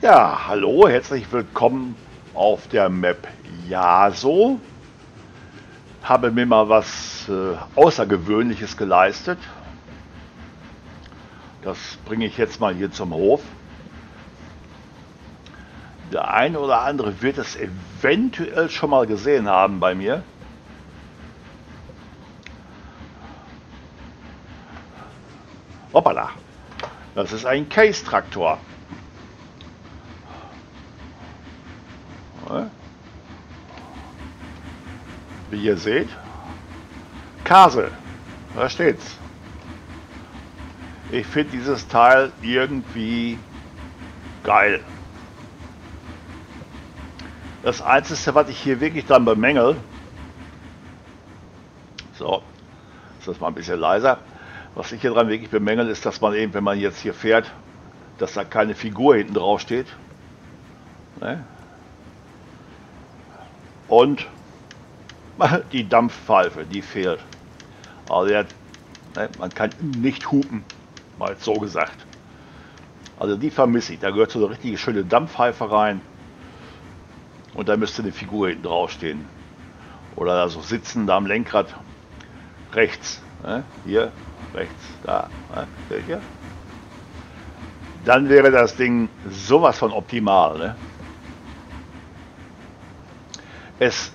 Ja, hallo, herzlich willkommen auf der Map Yaso. Habe mir mal was Außergewöhnliches geleistet. Das bringe ich jetzt mal hier zum Hof. Der eine oder andere wird es eventuell schon mal gesehen haben bei mir. Hoppala, das ist ein Case-Traktor. Wie ihr seht, Kase, da steht's. Ich finde dieses Teil irgendwie geil. Das Einzige, was ich hier wirklich dann bemängel, so, ist das mal ein bisschen leiser, was ich hier dran wirklich bemängel, ist, dass man eben, wenn man jetzt hier fährt, dass da keine Figur hinten drauf steht. Ne? Und die Dampfpfeife, die fehlt. Also man kann nicht hupen, mal so gesagt. Also die vermisse ich. Da gehört so eine richtige schöne Dampfpfeife rein. Und da müsste eine Figur hinten draufstehen. Oder da so sitzen, da am Lenkrad. Rechts. Ne? Hier, rechts, da. Ne? Seht ihr? Dann wäre das Ding sowas von optimal. Ne? Es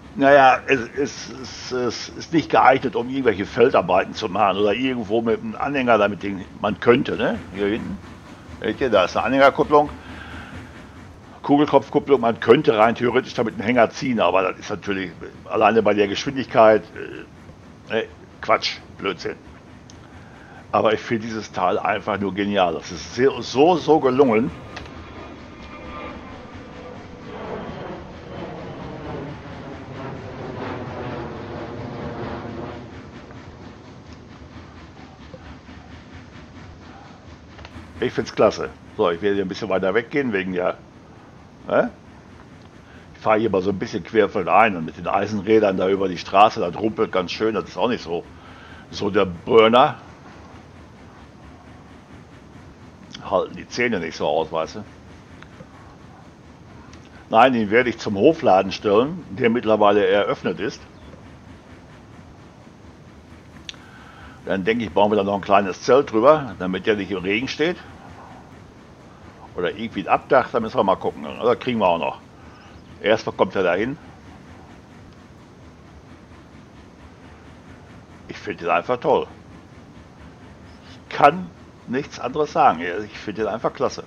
ist nicht geeignet, um irgendwelche Feldarbeiten zu machen oder irgendwo mit einem Anhänger, damit man könnte, ne? Hier hinten, seht ihr, da ist eine Anhängerkupplung, Kugelkopfkupplung, man könnte rein theoretisch damit einen Hänger ziehen, aber das ist natürlich alleine bei der Geschwindigkeit Quatsch, Blödsinn. Aber ich finde dieses Teil einfach nur genial. Das ist so gelungen. Ich finde es klasse. So, ich werde hier ein bisschen weiter weggehen wegen der. Ne? Ich fahre hier mal so ein bisschen querfeldein und mit den Eisenrädern da über die Straße, das rumpelt ganz schön. Das ist auch nicht so der Burner. Halten die Zähne nicht so aus, weißt du. Nein, den werde ich zum Hofladen stellen, der mittlerweile eröffnet ist. Dann denke ich, bauen wir da noch ein kleines Zelt drüber, damit der nicht im Regen steht. Oder irgendwie ein Abdach, da müssen wir mal gucken. Also kriegen wir auch noch. Erst kommt er dahin. Ich finde den einfach toll. Ich kann nichts anderes sagen. Ich finde den einfach klasse.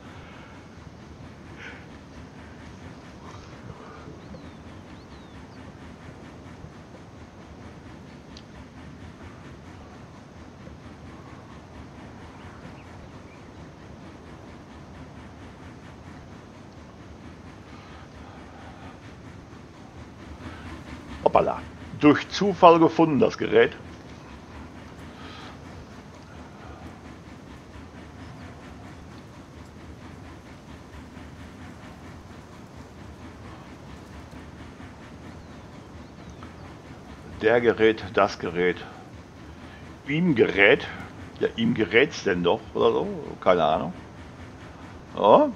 Hoppala. Durch Zufall gefunden, das Gerät. Der Gerät, das Gerät. Ihm gerät. Ja, ihm gerät's denn doch, oder so? Keine Ahnung. Ja.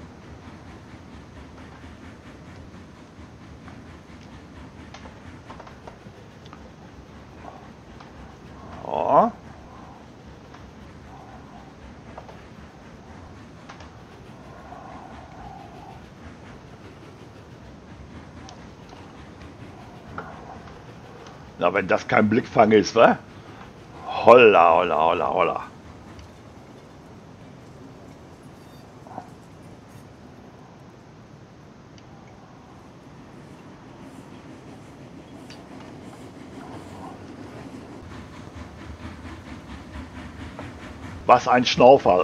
Ja. Na, wenn das kein Blickfang ist, wa? Holla, holla, holla, holla. Was ein Schnaufall.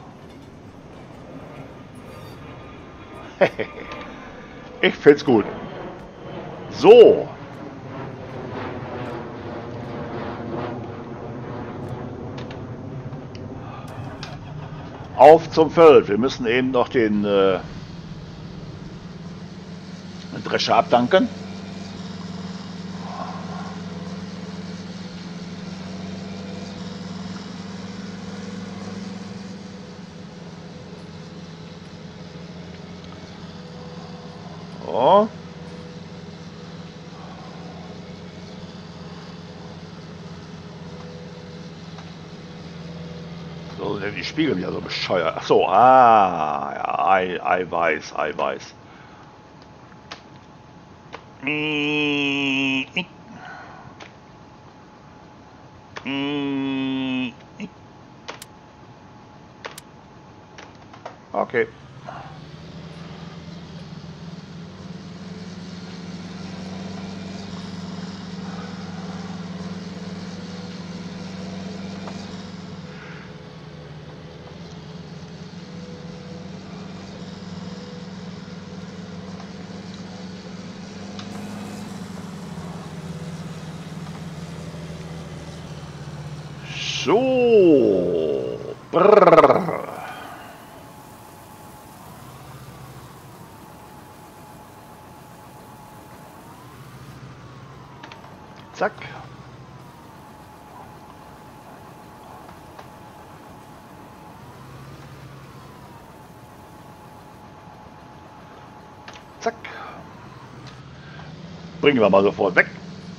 Ich find's gut. So. Auf zum Feld. Wir müssen eben noch den Drescher abdanken. So. So sind die Spiegel wieder so bescheuert. Ach so, ja, Eiweiß. Okay. So. Brrr. Zack. Zack. Bringen wir mal sofort weg.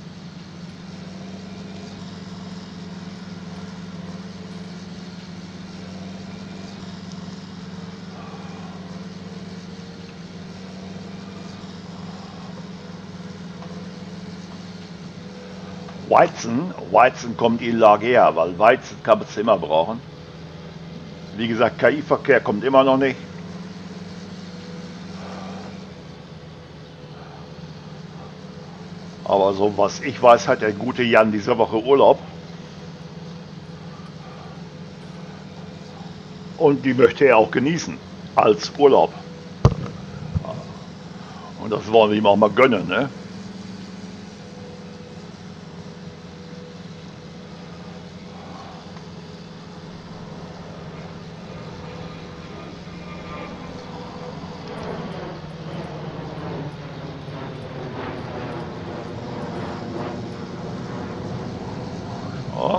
Weizen kommt in Lager, weil Weizen kann man immer brauchen. Wie gesagt, KI-Verkehr kommt immer noch nicht. Aber so was ich weiß, hat der gute Jan diese Woche Urlaub. Und die möchte er auch genießen, als Urlaub. Und das wollen wir ihm auch mal gönnen, ne? Ja.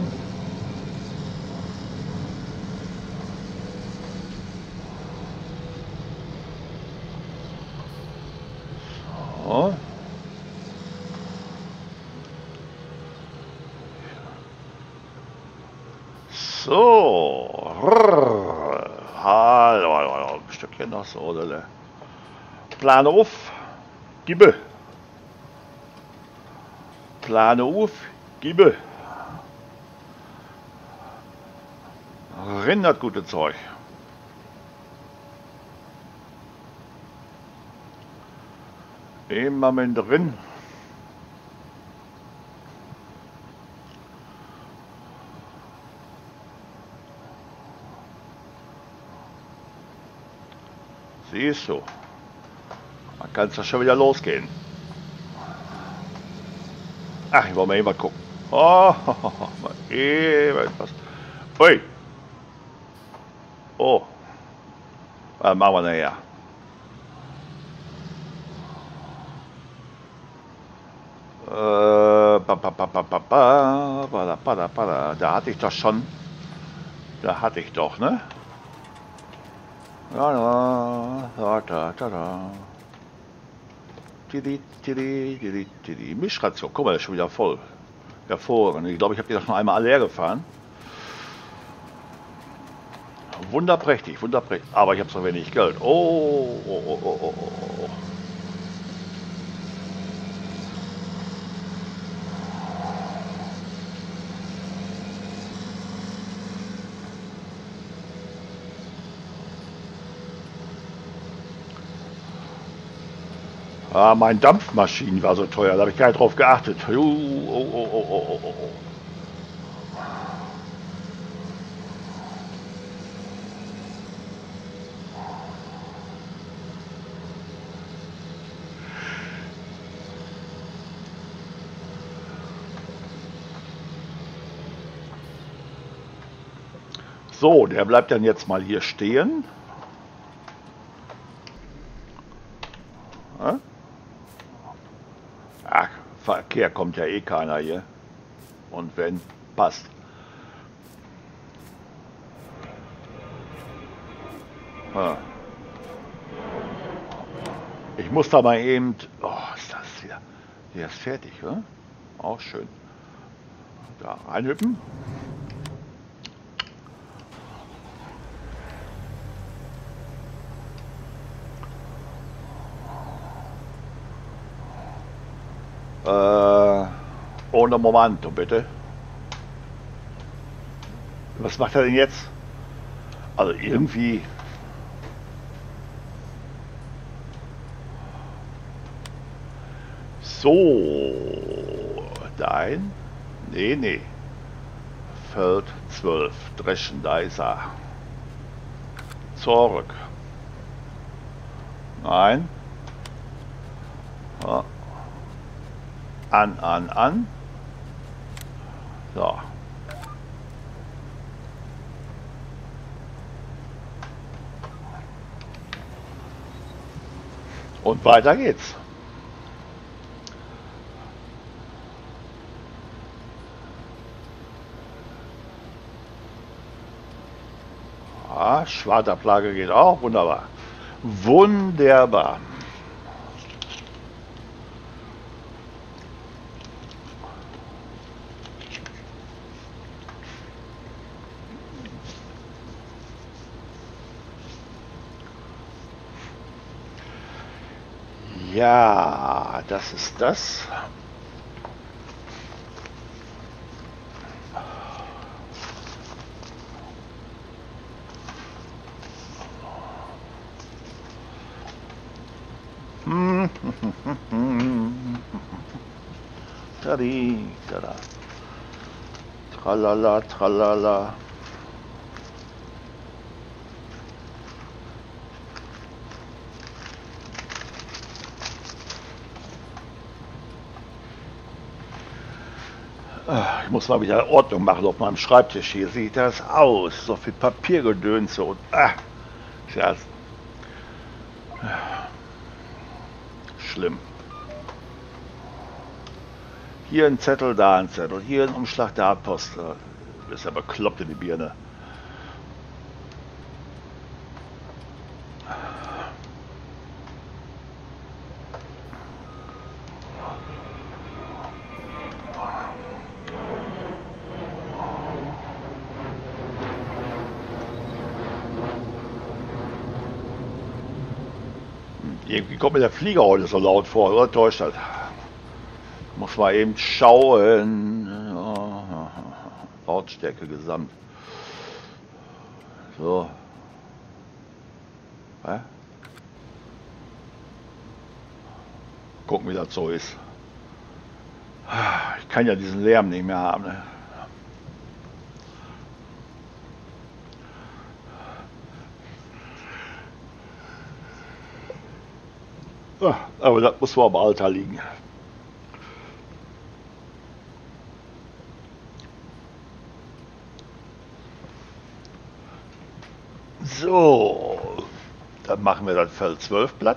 So. So. Hallo, ein Stückchen noch so, oder? Plan auf, gibbe. Plane auf, gibbe. Rindert gute Zeug. Immer mit drin. Siehst du. Dann kann es ja schon wieder losgehen. Ach, ich wollte mal eben gucken. Oh, mal eben was. Ui. Oh. Was machen wir nachher? Da hatte ich doch schon. Da hatte ich doch, ne? Mischration, guck mal, das ist schon wieder voll. Hervorragend. Ich glaube, ich habe die doch noch einmal leer gefahren. Wunderprächtig. Aber ich habe so wenig Geld. Oh. Ah, mein Dampfmaschinen war so teuer, da habe ich gar nicht drauf geachtet. Oh. So, der bleibt dann jetzt mal hier stehen. Ach, Verkehr kommt ja eh keiner hier. Und wenn, passt. Ich muss da mal eben. Oh, ist das wieder. Der ist fertig, oder? Auch schön. Da reinhüppen. Ohne Momento, bitte. Was macht er denn jetzt? Also irgendwie. So. Dein? Nee, nee. Feld 12. Dreschen, da ist er. Zurück. Nein. Ja. An. So. Und weiter geht's. Ja, Schwarterplage geht auch. Wunderbar. Wunderbar. Ja, das ist das. Tadi, tada. Tralala, tralala. Ich muss mal wieder Ordnung machen auf meinem Schreibtisch. Hier sieht das aus. So viel Papiergedönse und ja, schlimm. Hier ein Zettel, da ein Zettel. Hier ein Umschlag, da Post. Du bist ja bekloppt in die Birne. Irgendwie kommt mir der Flieger heute so laut vor, oder täuscht das? Muss mal eben schauen. Ja, Lautstärke gesamt. So. Hä? Gucken, wie das so ist. Ich kann ja diesen Lärm nicht mehr haben. Ne? Aber das muss wohl am Alter liegen. So, dann machen wir das Feld 12 platt.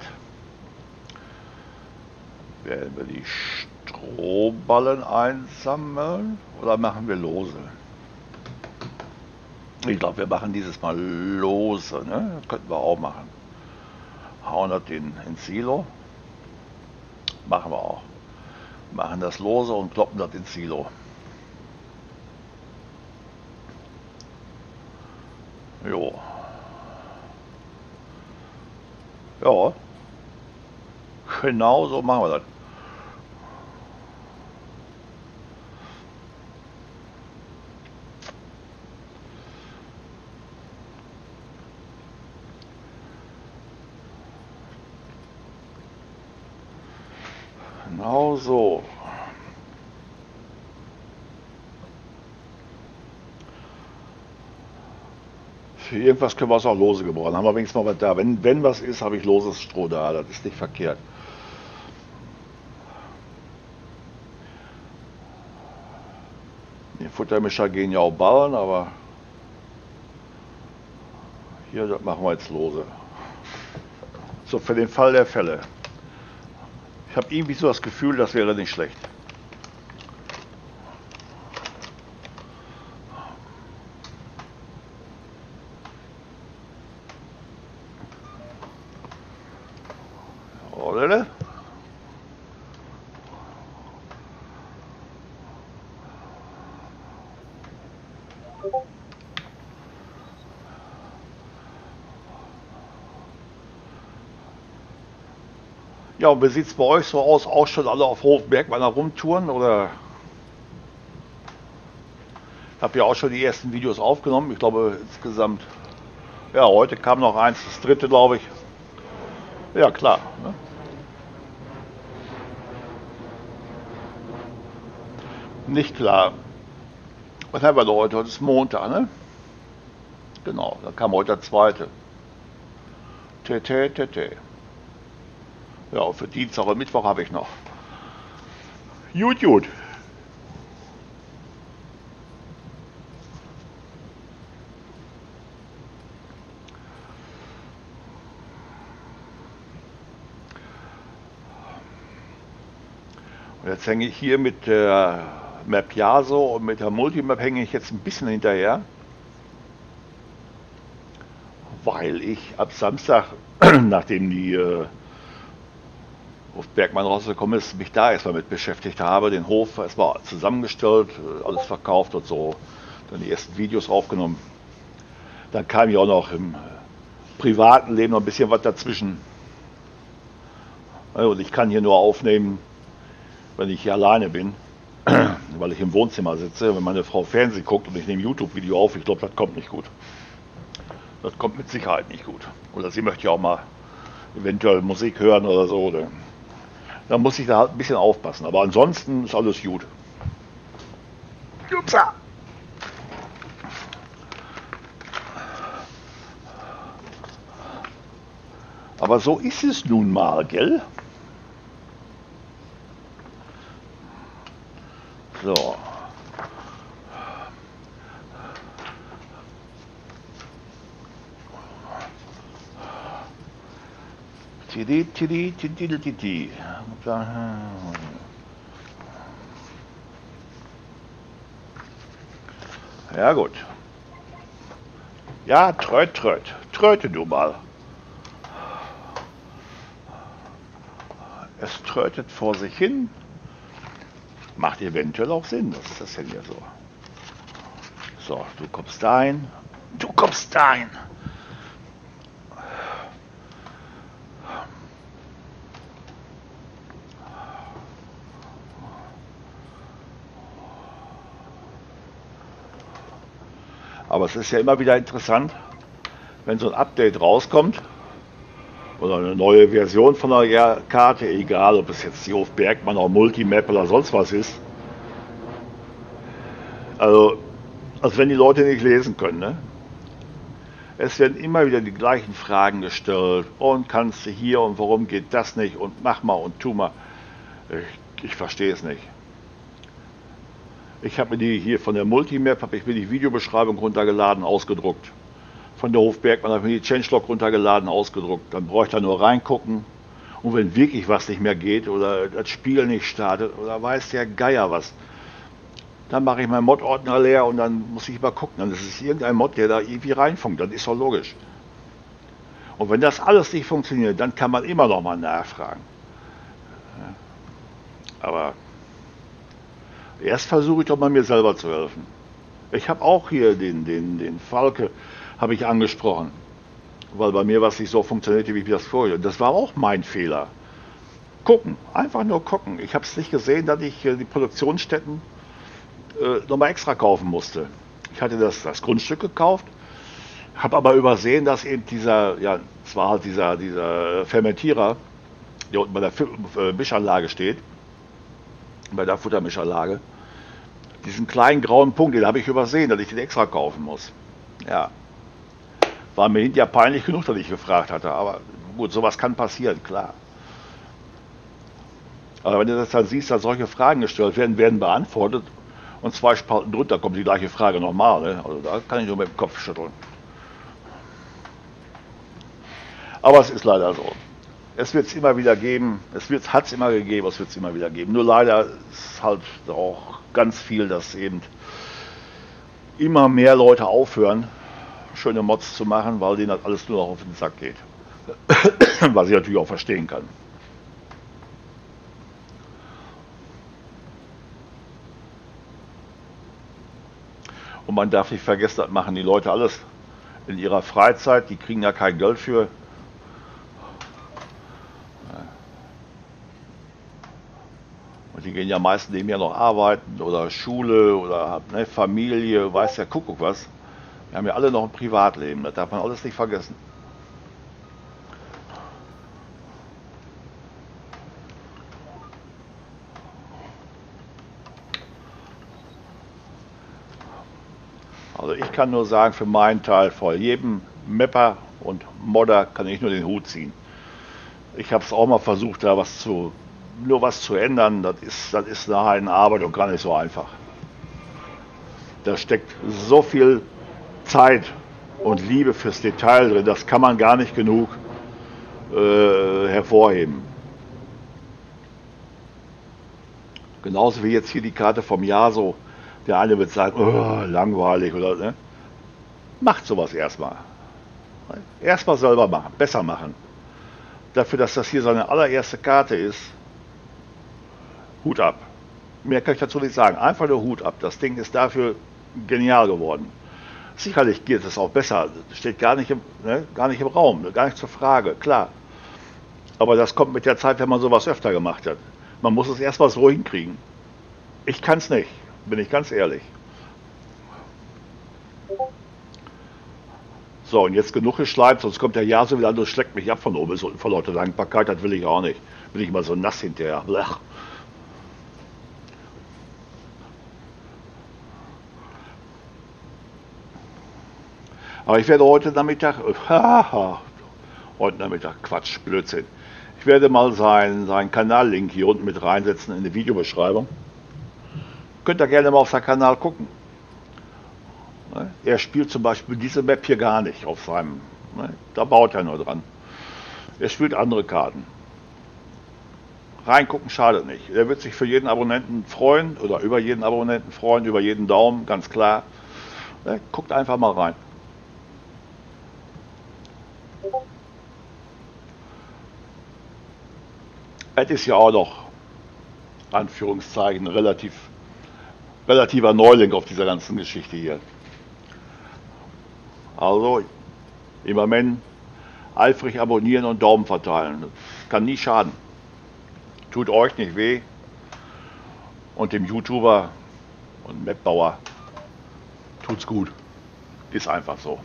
Werden wir die Strohballen einsammeln oder machen wir lose? Ich glaube, wir machen dieses Mal lose. Ne? Das könnten wir auch machen. Hauen das ins Silo. Machen wir auch. Machen das lose und kloppen das ins Silo. Jo. Ja. Genau so machen wir das. Genau so. Für irgendwas können wir es auch lose gebrauchen. Haben wir wenigstens mal was da. Wenn was ist, habe ich loses Stroh da. Das ist nicht verkehrt. Die Futtermischer gehen ja auch ballen, aber hier, das machen wir jetzt lose. So, für den Fall der Fälle. Ich habe irgendwie so das Gefühl, das wäre nicht schlecht. oder? Ja, und wie sieht es bei euch so aus? Auch schon alle auf Hof Bergmann rumtouren? Oder habt ihr auch schon die ersten Videos aufgenommen? Ich glaube insgesamt, ja, heute kam noch eins, das dritte, glaube ich. Ja, klar. Ne? Nicht klar. Was haben wir denn heute? Heute ist Montag, ne? Genau, dann kam heute der zweite. Tete, tete. Ja, und für Dienstag und Mittwoch habe ich noch. Gut, gut. Und jetzt hänge ich hier mit der Mapiaso und mit der Multimap hänge ich jetzt ein bisschen hinterher, weil ich ab Samstag, nachdem die Hof Bergmann rausgekommen ist, mich da erstmal mit beschäftigt habe, den Hof erstmal zusammengestellt, alles verkauft und so, dann die ersten Videos aufgenommen. Dann kam ja auch noch im privaten Leben noch ein bisschen was dazwischen. Und ich kann hier nur aufnehmen, wenn ich hier alleine bin, weil ich im Wohnzimmer sitze. Wenn meine Frau Fernsehen guckt und ich nehme YouTube-Video auf, ich glaube, das kommt nicht gut. Das kommt mit Sicherheit nicht gut. Oder sie möchte ja auch mal eventuell Musik hören oder so. Oder da muss ich da halt ein bisschen aufpassen. Aber ansonsten ist alles gut. Upsa. Aber so ist es nun mal, gell? So. Tidi, tidi, tidi, tidi. Ja gut. Ja, tröt, tröt. Tröte du mal. Es trötet vor sich hin. Macht eventuell auch Sinn. Was ist das denn hier so? So, du kommst dahin. Du kommst dahin. Aber es ist ja immer wieder interessant, wenn so ein Update rauskommt oder eine neue Version von einer Karte, egal ob es jetzt die Hof Bergmann oder Multimap oder sonst was ist. Also, als wenn die Leute nicht lesen können. Ne? Es werden immer wieder die gleichen Fragen gestellt. Und kannst du hier und warum geht das nicht und mach mal und tu mal. Ich verstehe es nicht. Ich habe mir die hier von der Multimap, habe ich mir die Videobeschreibung runtergeladen, ausgedruckt. Von der Hof Bergmann habe ich mir die Changelog runtergeladen, ausgedruckt. Dann brauche ich da nur reingucken. Und wenn wirklich was nicht mehr geht oder das Spiel nicht startet oder weiß der Geier was, dann mache ich meinen Mod-Ordner leer und dann muss ich mal gucken. Dann ist es irgendein Mod, der da irgendwie reinfunkt. Das ist doch logisch. Und wenn das alles nicht funktioniert, dann kann man immer noch mal nachfragen. Aber erst versuche ich doch mal mir selber zu helfen. Ich habe auch hier den Falke habe ich angesprochen, weil bei mir was nicht so funktionierte, wie ich mir das vorstelle. Das war auch mein Fehler. Gucken, einfach nur gucken. Ich habe es nicht gesehen, dass ich die Produktionsstätten nochmal extra kaufen musste. Ich hatte das Grundstück gekauft, habe aber übersehen, dass eben dieser, ja, es war halt dieser Fermentierer, der unten bei der Mischanlage steht, bei der Futtermischanlage, diesen kleinen grauen Punkt, den habe ich übersehen, dass ich den extra kaufen muss. Ja, war mir hinterher peinlich genug, dass ich gefragt hatte, aber gut, sowas kann passieren, klar. Aber wenn du das dann siehst, dass solche Fragen gestellt werden beantwortet und 2 Spalten drunter kommt die gleiche Frage nochmal, ne? Also da kann ich nur mit dem Kopf schütteln. Aber es ist leider so. Es wird es immer wieder geben, hat es immer gegeben, es wird es immer wieder geben. Nur leider ist halt auch ganz viel, dass eben immer mehr Leute aufhören, schöne Mods zu machen, weil denen das alles nur noch auf den Sack geht. Was ich natürlich auch verstehen kann. man darf nicht vergessen, das machen die Leute alles in ihrer Freizeit, die kriegen ja kein Geld für. Und die gehen ja meistens nebenher noch arbeiten oder Schule oder ne, Familie, weiß ja Kuckuck was. Wir haben ja alle noch ein Privatleben, das darf man alles nicht vergessen. Also ich kann nur sagen, für meinen Teil, vor jedem Mapper und Modder kann ich nur den Hut ziehen. Ich habe es auch mal versucht, da nur was zu ändern. Das ist nachher eine Arbeit und gar nicht so einfach. Da steckt so viel Zeit und Liebe fürs Detail drin, das kann man gar nicht genug hervorheben. Genauso wie jetzt hier die Karte vom Jahr so. Der eine wird sagen, oh, langweilig oder ne? Macht sowas erstmal. Erstmal selber machen, besser machen. Dafür, dass das hier seine allererste Karte ist, Hut ab. Mehr kann ich dazu nicht sagen. Einfach nur Hut ab. Das Ding ist dafür genial geworden. Sicherlich geht es auch besser. Das steht gar nicht im Raum, gar nicht zur Frage, klar. Aber das kommt mit der Zeit, wenn man sowas öfter gemacht hat. Man muss es erstmal so hinkriegen. Ich kann es nicht, bin ich ganz ehrlich. So, und jetzt genug geschleimt, sonst kommt der Jahr so wieder an und schlägt mich ab von oben bis unten vor lauter Dankbarkeit. Das will ich auch nicht. Bin ich mal so nass hinterher. Blech. Aber ich werde heute Nachmittag, heute Nachmittag, Quatsch, Blödsinn. Ich werde mal seinen Kanal-Link hier unten mit reinsetzen in die Videobeschreibung. Könnt ihr gerne mal auf seinen Kanal gucken. Ne? Er spielt zum Beispiel diese Map hier gar nicht auf seinem, ne? Da baut er nur dran. Er spielt andere Karten. Reingucken schadet nicht. Er wird sich für jeden Abonnenten freuen oder über jeden Abonnenten freuen, über jeden Daumen, ganz klar. Ne? Guckt einfach mal rein. Es ist ja auch noch, Anführungszeichen, relativer Neuling auf dieser ganzen Geschichte hier. Also, im Moment eifrig abonnieren und Daumen verteilen. Das kann nie schaden. Tut euch nicht weh und dem YouTuber und Mapbauer tut's gut. Ist einfach so.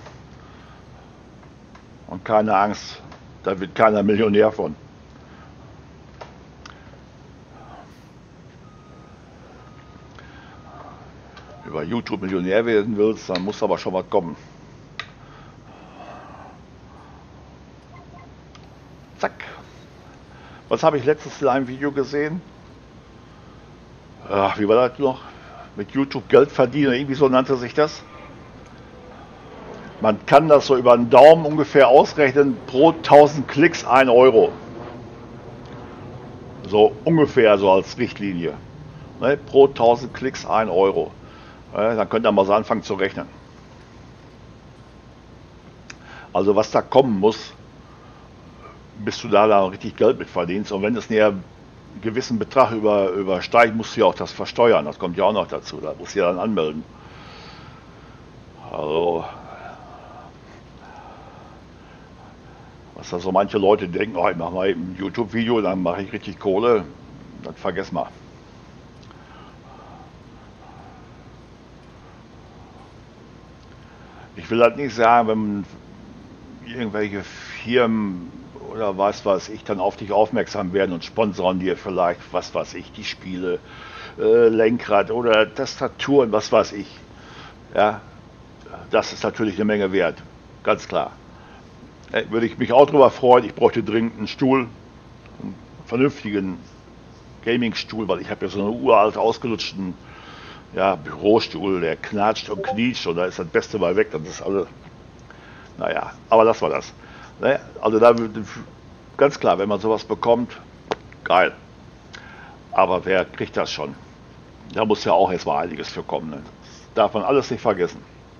Und keine Angst, da wird keiner Millionär von. Über YouTube Millionär werden willst, dann muss aber schon was kommen. Zack. Was habe ich letztes in einem Video gesehen? Ach, wie war das noch? Mit YouTube Geld verdienen, irgendwie so nannte sich das. Man kann das so über den Daumen ungefähr ausrechnen, pro 1000 Klicks 1 Euro. So ungefähr so als Richtlinie. Ne? Pro 1000 Klicks 1 Euro. Dann könnt ihr mal so anfangen zu rechnen. Also was da kommen muss, bis du da richtig Geld mit verdienst. Und wenn es näher einen gewissen Betrag übersteigt, musst du ja auch das versteuern. Das kommt ja auch noch dazu. Da musst du ja dann anmelden. Also, was da so manche Leute denken, oh, ich mache mal eben ein YouTube-Video, dann mache ich richtig Kohle, das vergessen wir. Ich will halt nicht sagen, wenn irgendwelche Firmen oder was ich dann auf dich aufmerksam werden und sponsoren dir vielleicht, was weiß ich, die Spiele, Lenkrad oder Tastaturen, was weiß ich. Ja, das ist natürlich eine Menge wert, ganz klar. Würde ich mich auch darüber freuen, ich bräuchte dringend einen Stuhl, einen vernünftigen Gaming-Stuhl, weil ich habe ja so einen uralt ausgelutschten Bürostuhl, der knatscht und knietscht und da ist das Beste mal weg. Das ist alles, naja, aber das war das. Ne? Also da ganz klar, wenn man sowas bekommt, geil. Aber wer kriegt das schon? Da muss ja auch erstmal einiges für kommen. Ne? Das darf man alles nicht vergessen.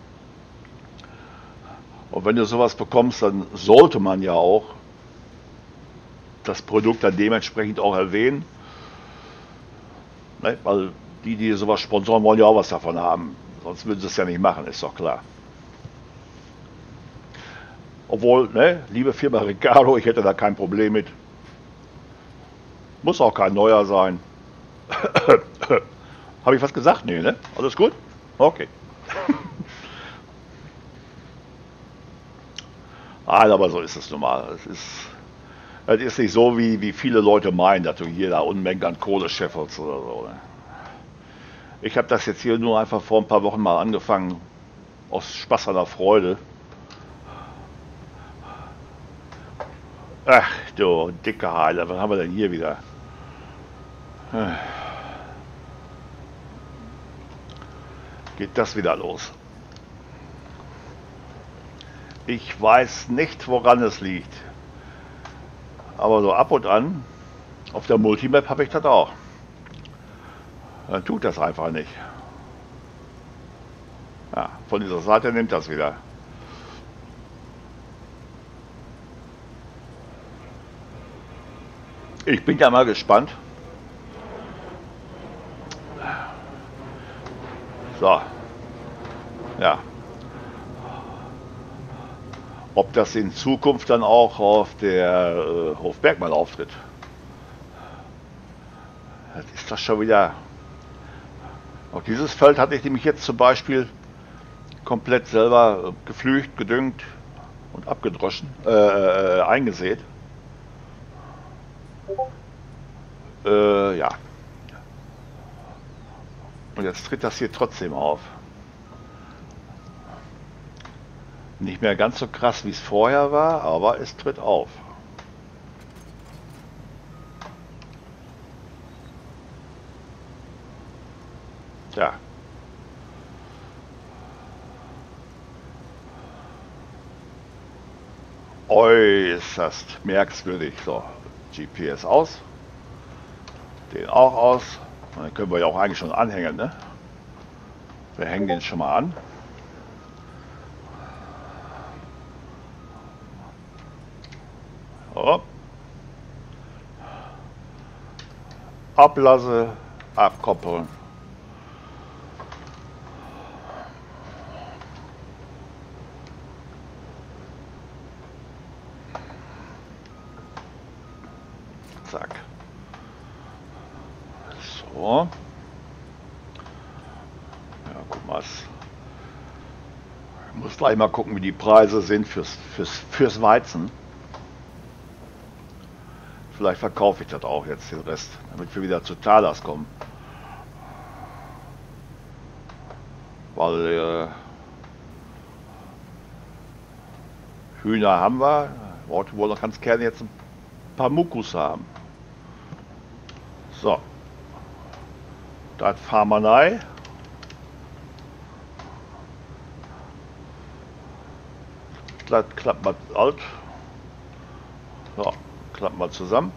Und wenn du sowas bekommst, dann sollte man ja auch das Produkt dann dementsprechend auch erwähnen. Ne? Weil die sowas sponsoren, wollen ja auch was davon haben. Sonst würden sie es ja nicht machen, ist doch klar. Obwohl, ne, liebe Firma Ricardo, ich hätte da kein Problem mit. Muss auch kein neuer sein. Habe ich was gesagt? Nee, ne? Alles gut? Okay. Nein, aber so ist es nun mal. Es ist nicht so, wie viele Leute meinen, dass du hier da Unmengen an Kohle scheffelst oder so. Ne? Ich habe das jetzt hier nur einfach vor ein paar Wochen mal angefangen, aus Spaß an der Freude. Ach du dicke Heile, was haben wir denn hier wieder? Geht das wieder los? Ich weiß nicht, woran es liegt. Aber so ab und an, auf der Multimap habe ich das auch. Dann tut das einfach nicht. Ja, von dieser Seite nimmt das wieder. Ich bin ja mal gespannt. So, ja. Ob das in Zukunft dann auch auf der Hofbergmann auftritt. Das ist das schon wieder. Auch dieses Feld hatte ich nämlich jetzt zum Beispiel komplett selber gepflügt, gedüngt und abgedroschen, eingesät. Ja. Und jetzt tritt das hier trotzdem auf. Nicht mehr ganz so krass, wie es vorher war, aber es tritt auf. Tja. Äußerst merkwürdig. So, GPS aus. Den auch aus. Und dann können wir ja auch eigentlich schon anhängen, ne? Wir hängen den schon mal an. Oh. Ablasse, abkoppeln. Zack. So. Ja, guck mal. Ich muss gleich mal gucken, wie die Preise sind fürs Weizen. Vielleicht verkaufe ich das auch jetzt, den Rest, damit wir wieder zu Talas kommen. Weil Hühner haben wir. Wohl ganz gerne jetzt ein paar Mukus haben. So. Das fahren wir rein. Das klappt mal alt. So, klappt mal zusammen.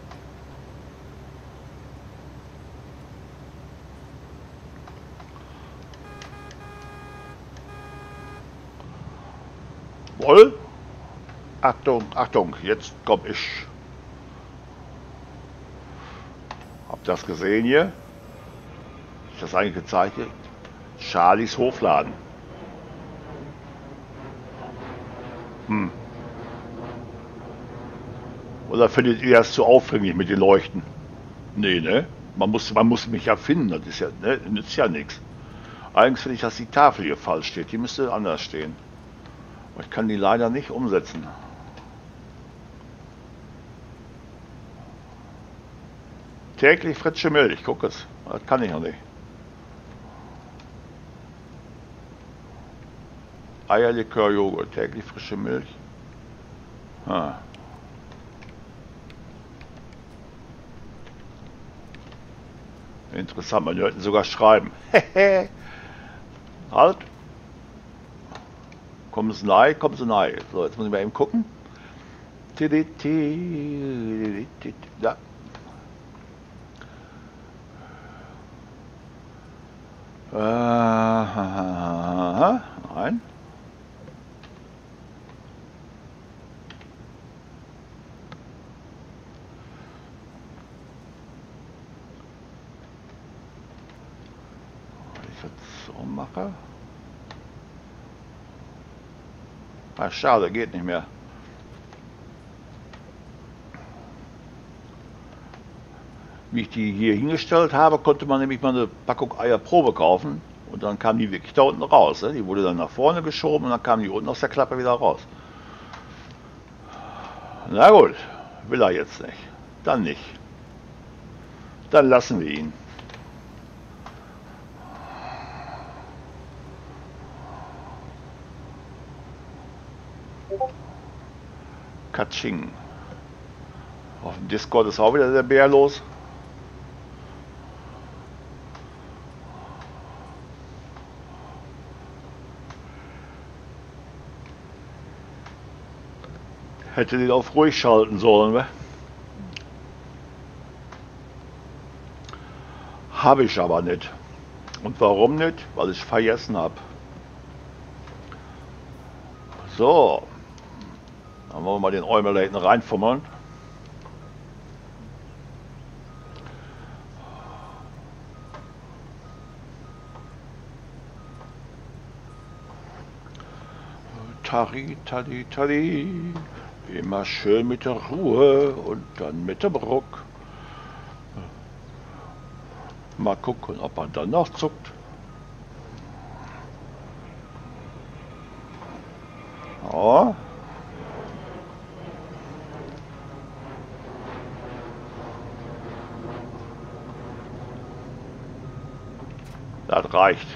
Wohl. Achtung, Achtung, jetzt komm ich. Habt ihr das gesehen hier? Ist das eigentlich gezeichnet? Charlies Hofladen. Oder findet ihr das zu aufdringlich mit den Leuchten? Nee, ne? Man muss mich ja finden, das ist ja, ne? Nützt ja nichts. Allerdings finde ich, dass die Tafel hier falsch steht. Die müsste anders stehen. Aber ich kann die leider nicht umsetzen. Täglich frische Milch, guck es. Das kann ich noch nicht. Eierlikör, Joghurt, täglich frische Milch. Ah. Interessant, man könnte sogar schreiben. Halt. Kommen Sie nahe, kommen Sie nahe. So, jetzt muss ich mal eben gucken. Da. Nein. Wenn ich das so mache. Ah, schade, geht nicht mehr. Wie ich die hier hingestellt habe, konnte man nämlich mal eine Packung Eier Probe kaufen. Und dann kam die wirklich da unten raus. Ne? Die wurde dann nach vorne geschoben und dann kam die unten aus der Klappe wieder raus. Na gut, will er jetzt nicht. Dann nicht. Dann lassen wir ihn. Katsching. Auf dem Discord ist auch wieder der Bär los. Hätte den auf ruhig schalten sollen, ne? Habe ich aber nicht. Und warum nicht? Weil ich vergessen habe. So. Dann wollen wir mal den Eumel da hinten reinfummeln. Tari, tari, tari. Immer schön mit der Ruhe und dann mit dem Ruck. Mal gucken, ob er dann noch zuckt. Oh. Das reicht.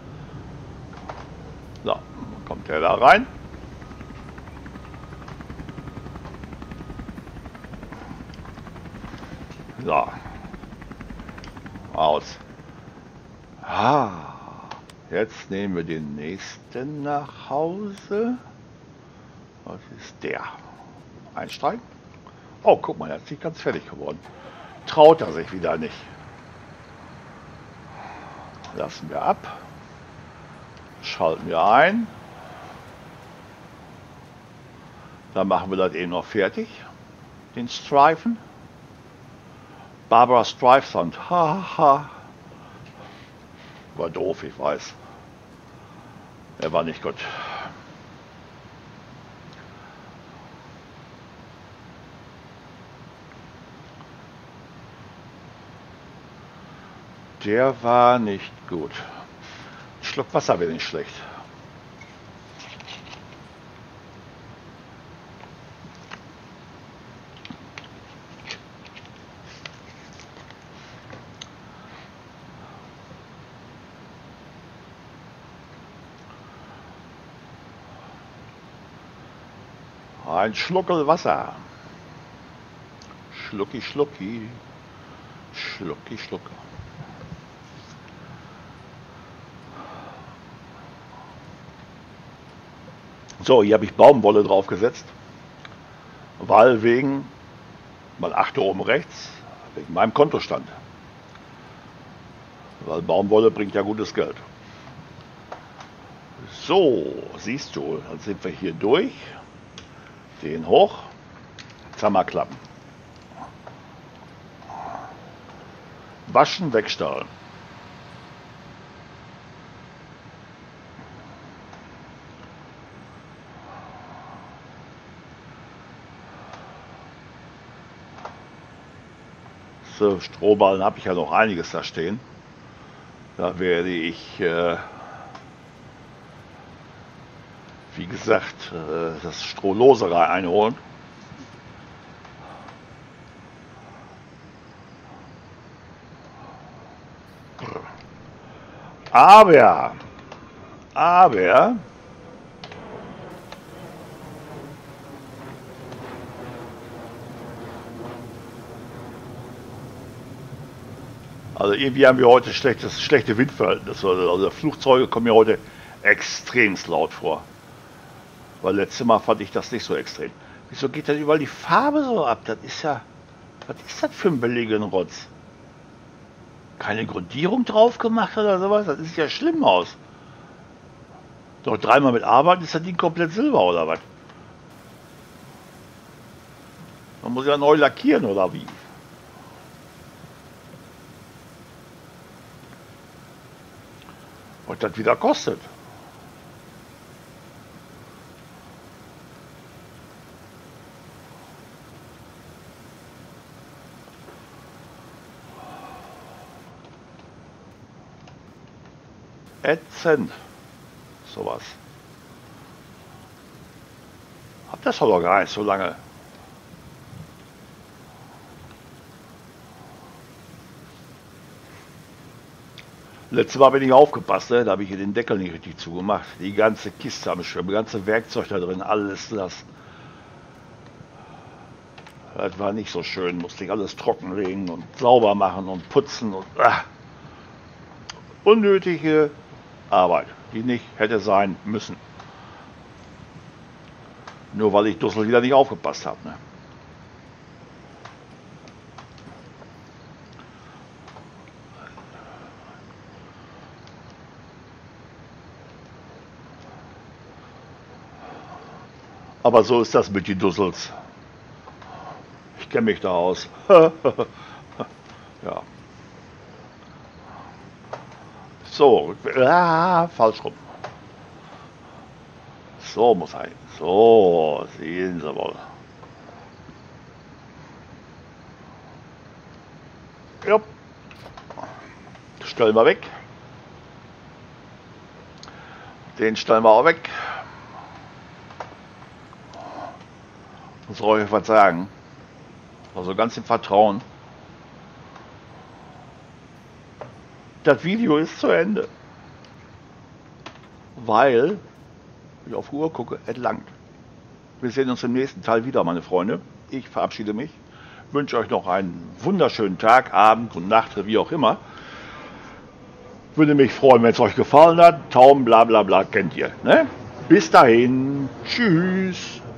So, kommt der da rein. So. Aus. Ah. Jetzt nehmen wir den nächsten nach Hause. Was ist der? Einsteigen. Oh, guck mal, er ist nicht ganz fertig geworden. Traut er sich wieder nicht. Lassen wir ab. Schalten wir ein. Dann machen wir das eben noch fertig. Den Streifen. Barbara Streisand. Haha. War doof, ich weiß. Er war nicht gut. Der war nicht gut. Ein Schluck Wasser wäre nicht schlecht. Ein Schluckel Wasser. Schlucki, schlucki. Schlucki, schlucki. So, hier habe ich Baumwolle draufgesetzt, weil mal achte oben rechts, wegen meinem Kontostand. Weil Baumwolle bringt ja gutes Geld. So, siehst du, dann sind wir hier durch. Den hoch, zusammenklappen. Waschen, wegstellen. So, Strohballen habe ich ja noch einiges da stehen. Da werde ich, wie gesagt, das Strohlose einholen. Aber, also irgendwie haben wir heute schlechte Windverhältnisse. Also Flugzeuge kommen mir heute extremst laut vor. Weil letztes Mal fand ich das nicht so extrem. Wieso geht denn überall die Farbe so ab? Das ist ja, was ist das für ein billigen Rotz? Keine Grundierung drauf gemacht oder sowas? Das sieht ja schlimm aus. Doch dreimal mit Arbeiten ist das Ding komplett Silber oder was? Man muss ja neu lackieren oder wie? Was das wieder kostet. Ätzend. Sowas. Hab das aber gar nicht so lange. Letztes Mal bin ich aufgepasst, ne? Da habe ich hier den Deckel nicht richtig zugemacht. Die ganze Kiste am Schwimmen, ganze Werkzeug da drin, alles das. Das war nicht so schön, musste ich alles trockenlegen und sauber machen und putzen und unnötige Arbeit, die nicht hätte sein müssen. Nur weil ich Dussel wieder nicht aufgepasst habe. Ne? Aber so ist das mit den Dussels. Ich kenne mich da aus. Ja. So, falsch rum. So muss sein. So, sehen Sie wohl. Ja. Stellen wir weg. Den stellen wir auch weg. Soll ich was sagen? Also ganz im Vertrauen. Das Video ist zu Ende. Weil ich auf die Uhr gucke, es langt. Wir sehen uns im nächsten Teil wieder, meine Freunde. Ich verabschiede mich. Wünsche euch noch einen wunderschönen Tag, Abend und Nacht, wie auch immer. Würde mich freuen, wenn es euch gefallen hat. Tauben, bla bla bla, kennt ihr. Ne? Bis dahin. Tschüss.